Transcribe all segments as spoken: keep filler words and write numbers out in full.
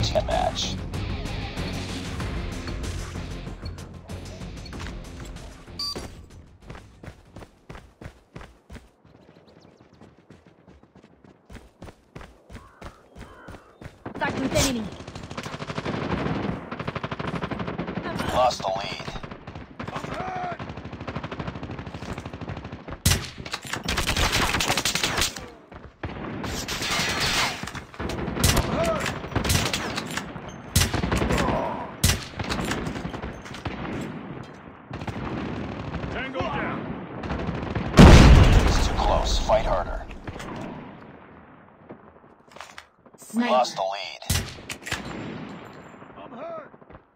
deathmatch. Contact with enemy. We lost the lead. Tango down. It's too close. Fight harder. We Sniper. lost the lead. I'm hurt.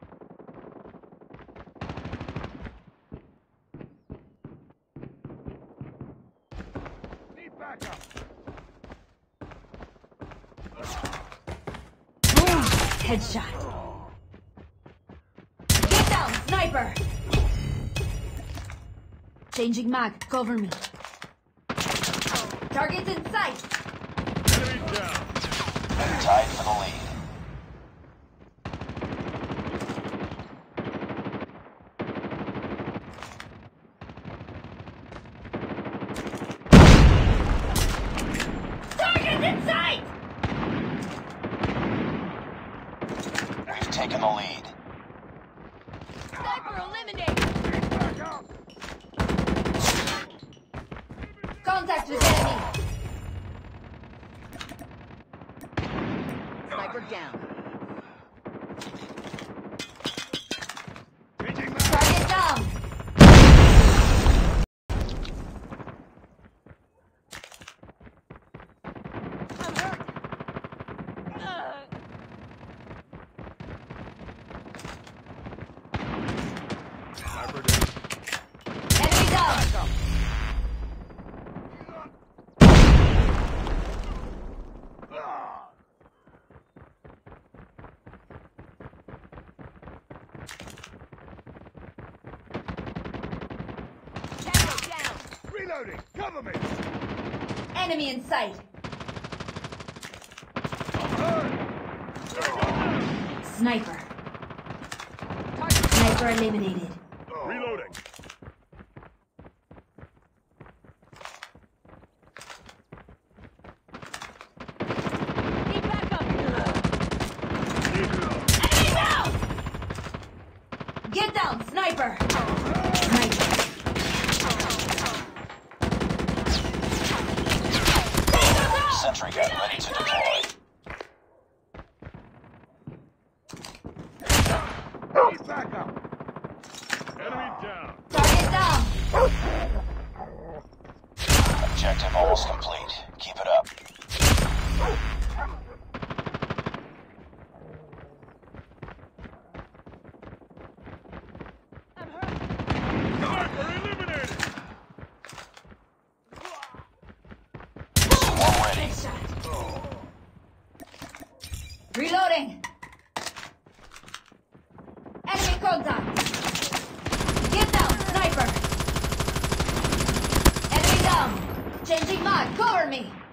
Need backup. Boom. Headshot. Get down, sniper. Changing mag. Cover me. Target's in sight. Enemy down. Tied for the lead. Target's in sight. We've taken the lead. Sniper eliminated. Need backup. Contact with enemy. Sniper down. Changing mag. Target down. I'm hurt. Sniper down. Enemy down. Backup. Ah. Tango down. Reloading. Cover me. Enemy in sight. I'm hurt. Sniper. Sniper eliminated. Reloading. Need backup. Need help. Enemy down. Get down, sniper. Sniper. Sentry gun ready to deploy. Need backup. Enemy down. Target down. Objective almost complete. Keep it up. Sniper eliminated. Swarm ready. Headshot. Reloading. Enemy contact. Get down, sniper. Enemy down. Changing mag. Cover me.